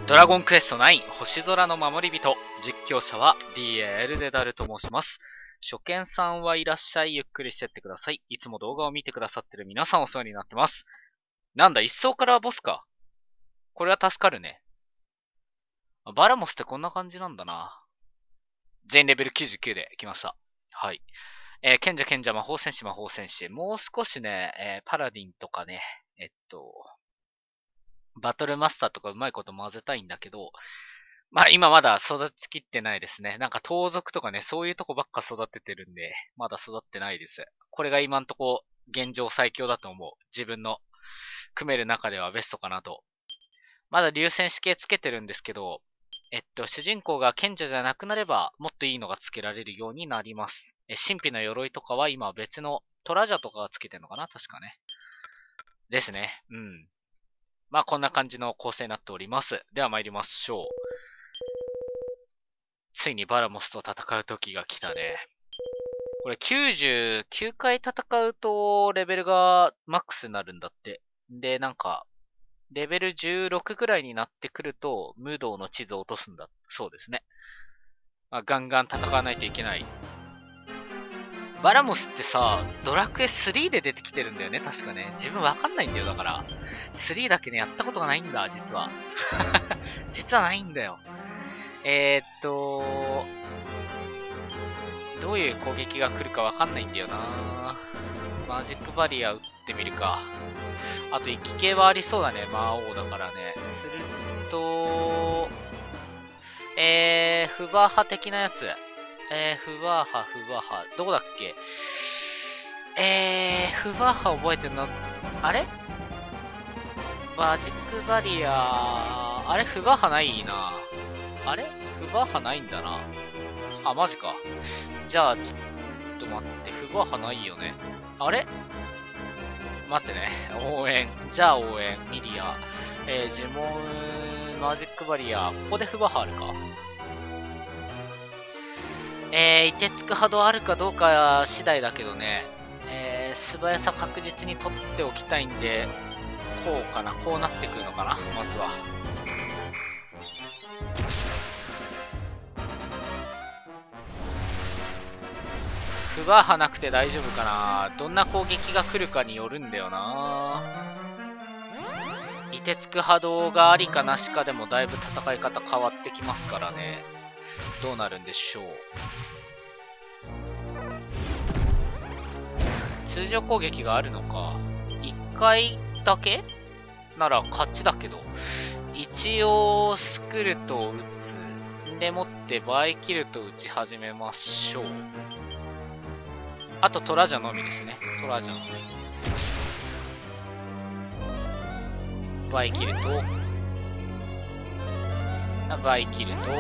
ドラゴンクエスト9星空の守り人、実況者は DA エルデダルと申します。初見さんはいらっしゃい、ゆっくりしてってください。いつも動画を見てくださってる皆さんお世話になってます。なんだ、一層からはボスか。これは助かるね。バラモスってこんな感じなんだな。全レベル99で来ました。はい。賢者魔法戦士。もう少しね、パラディンとかね、バトルマスターとかうまいこと混ぜたいんだけど、まあ今まだ育ちきってないですね。なんか盗賊とかね、そういうとこばっか育ててるんで、まだ育ってないです。これが今んとこ現状最強だと思う。自分の組める中ではベストかなと。まだ流戦士系つけてるんですけど、主人公が賢者じゃなくなれば、もっといいのがつけられるようになります。神秘の鎧とかは今別のトラジャとかがつけてるのかな確かね。ですね。うん。まあこんな感じの構成になっております。では参りましょう。ついにバラモスと戦う時が来たね。これ99回戦うとレベルがマックスになるんだって。で、なんか、レベル16くらいになってくると、無道の地図を落とすんだそうですね。まあ、ガンガン戦わないといけない。バラモスってさ、ドラクエ3で出てきてるんだよね、確かね。自分わかんないんだよ、だから。3だけね、やったことがないんだ、実は。実はないんだよ。どういう攻撃が来るかわかんないんだよな。マジックバリア打ってみるか。あと、息系はありそうだね、魔王だからね。すると、フバーハ的なやつ。フバーハ。どこだっけフバーハ覚えてんのあれマジックバリアあれフバーハないな。あれフバーハないんだな。あ、マジか。じゃあ、ちょっと待って、フバーハないよね。あれ待ってね。応援。じゃあ応援。ミリア。呪文、マジックバリア。ここでフバーハあるか。凍てつく波動あるかどうか次第だけどね。素早さ確実に取っておきたいんで、こうかな。こうなってくるのかな。まずは。フバーハなくて大丈夫かな。どんな攻撃が来るかによるんだよな。凍てつく波動がありかなしかでもだいぶ戦い方変わってきますからね。どうなるんでしょう。通常攻撃があるのか。1回だけなら勝ちだけど。一応スクルトを打つ。でもってバイキルト打ち始めましょう。あとトラジャのみですね。トラジャのみ。バイキルト。バイキルト。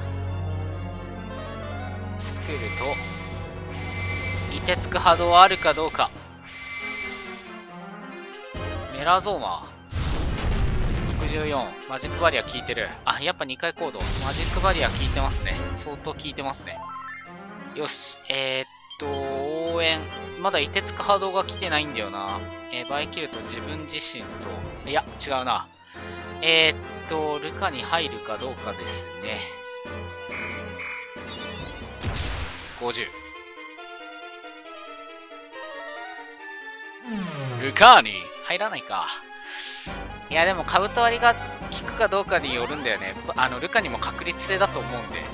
スクルト。凍てつく波動あるかどうか。メラゾーマ64。マジックバリア効いてる。あ、やっぱ2回行動。マジックバリア効いてますね。相当効いてますね。よし。応援。まだ凍てつく波動が来てないんだよな。バイキルと自分自身と、いや、違うな。ルカに入るかどうかですね。50。ルカーニ入らないか。いやでも兜割りが効くかどうかによるんだよね。ルカにも確率制だと思うんで。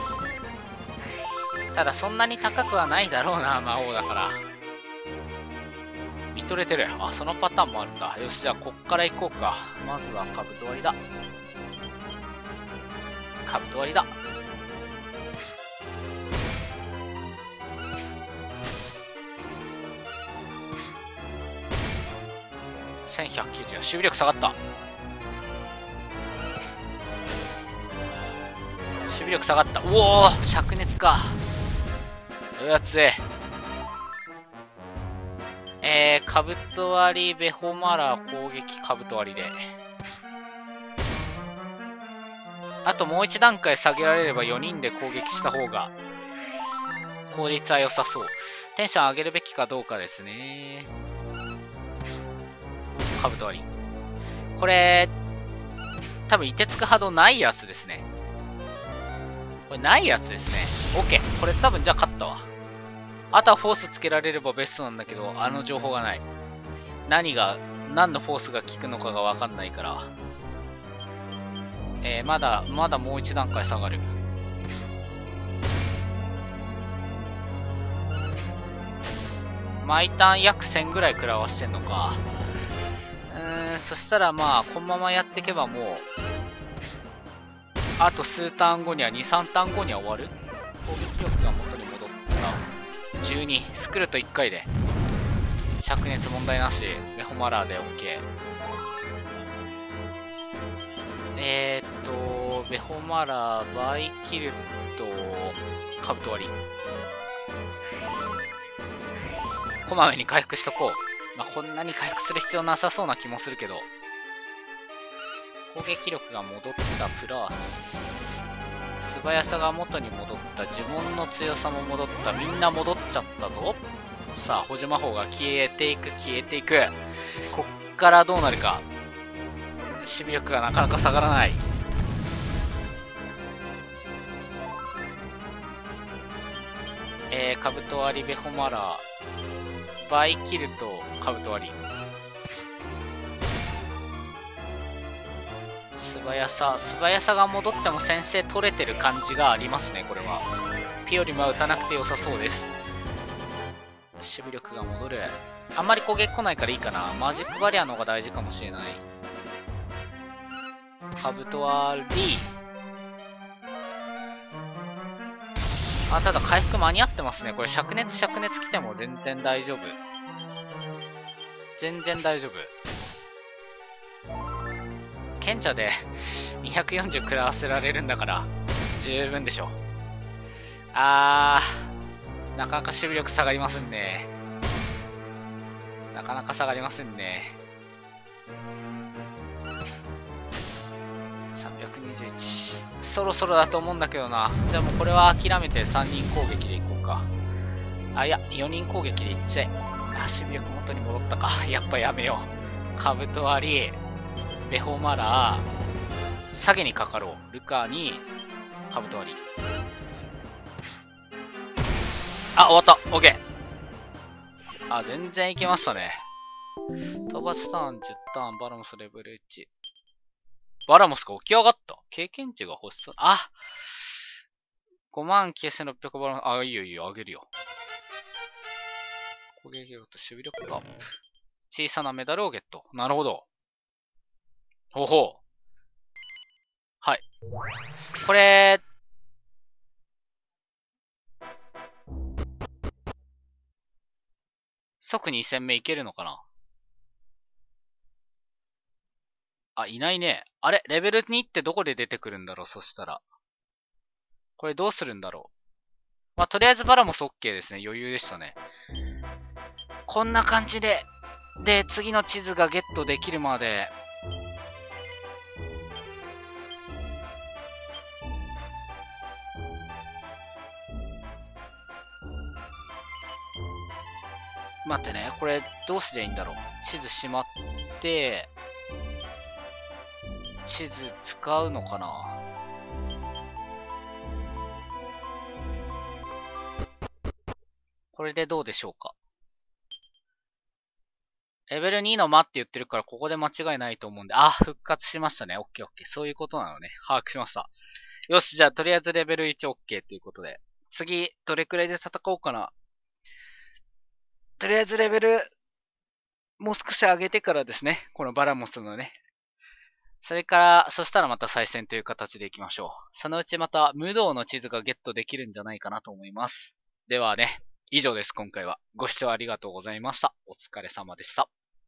ただそんなに高くはないだろうな、魔王だから。見とれてる。あ、そのパターンもあるんだ。よし、じゃあこっから行こうか。まずは兜割りだ。兜割りだ。1190。守備力下がった。守備力下がった。うおー灼熱か。うわ、強え。兜割り、ベホマラ攻撃、兜割りで。あともう一段階下げられれば4人で攻撃した方が、効率は良さそう。テンション上げるべきかどうかですね。兜割り。これ、 多分、凍てつく波動ないやつですね。これないやつですね。OK。これ多分じゃあ勝ったわ。あとはフォースつけられればベストなんだけど、あの情報がない。何のフォースが効くのかがわかんないから。まだもう一段階下がる。毎ターン約1000ぐらい食らわしてんのか。そしたらまあ、このままやっていけばもう、あと数ターン後には、2、3ターン後には終わる。攻撃力が元に戻った。12。スクルト1回で。灼熱問題なし。メホマラーで OK。ベホマラー、バイキルト、カブト割り。こまめに回復しとこう。まあ、こんなに回復する必要なさそうな気もするけど。攻撃力が戻ったプラス、素早さが元に戻った、呪文の強さも戻った、みんな戻っちゃったぞ。さあ、補助魔法が消えていく。こっからどうなるか。守備力がなかなか下がらない。カブト割り、ベホマラー、バイキルト、カブト割り。素早さが戻っても先制取れてる感じがありますね、これは。ピオリムは打たなくて良さそうです。守備力が戻る。あんまり攻撃来ないからいいかな。マジックバリアの方が大事かもしれない。カブト割り。ただ回復間に合ってますね。これ灼熱来ても全然大丈夫。賢者で240食らわせられるんだから十分でしょ。なかなか守備力下がりませんね。321。そろそろだと思うんだけどな。じゃあもうこれは諦めて3人攻撃でいこうか。いや、4人攻撃でいっちゃえ。守備力元に戻ったか。やっぱやめよう。カブト割り、ベホマラー、下げにかかろう。ルカに、カブト割り。終わった。オッケー。全然いけましたね。討伐ターン、10ターン、バラモスレベル1。バラモスが起き上がった。経験値が欲しそう。59600バラモス。いいよ、あげるよ。攻撃力と守備力がアップ。小さなメダルをゲット。なるほど。ほほう。はい。これ、即2戦目いけるのかないないね。あれレベル2ってどこで出てくるんだろうそしたら。これどうするんだろう。とりあえずバラモス OK ですね。余裕でしたね。こんな感じで、次の地図がゲットできるまで、待ってね。これどうすりゃいいんだろう。地図しまって、地図使うのかな。これでどうでしょうか。レベル2の間って言ってるからここで間違いないと思うんで、復活しましたね。オッケーオッケー。そういうことなのね。把握しました。よし、じゃあとりあえずレベル1 OK ということで。次、どれくらいで戦おうかな。とりあえずレベル、もう少し上げてからですね。このバラモスのね。そしたらまた再戦という形でいきましょう。そのうちまた無道の地図がゲットできるんじゃないかなと思います。ではね、以上です、今回は。ご視聴ありがとうございました。お疲れ様でした。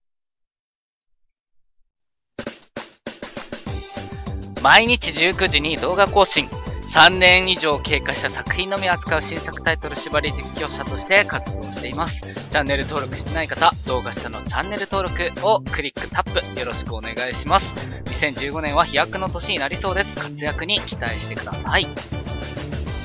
毎日19時に動画更新。3年以上経過した作品のみ扱う新作タイトル縛り実況者として活動しています。チャンネル登録してない方、動画下のチャンネル登録をクリックタップよろしくお願いします。2015年は飛躍の年になりそうです。活躍に期待してください。